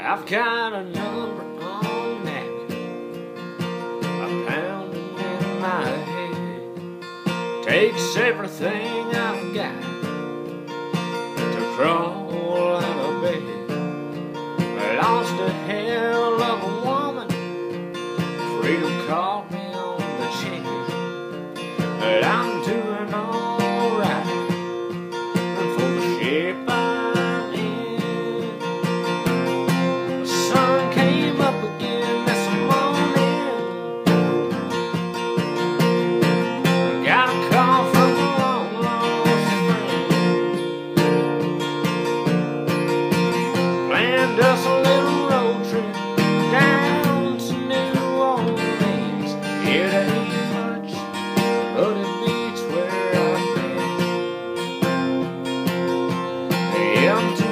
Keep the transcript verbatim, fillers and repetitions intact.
I've got a number on that, a pounding in my head. Takes everything I've got to crawl out of bed. Lost a hell of a woman, freedom caught me on the chin. But I'm doing alright for the shape I'm in. The sun came up again this morning. Got a call from a long lost friend. Planned us a little road trip down to New Orleans. It ain't much, but it beats where I've been. Hey, I'm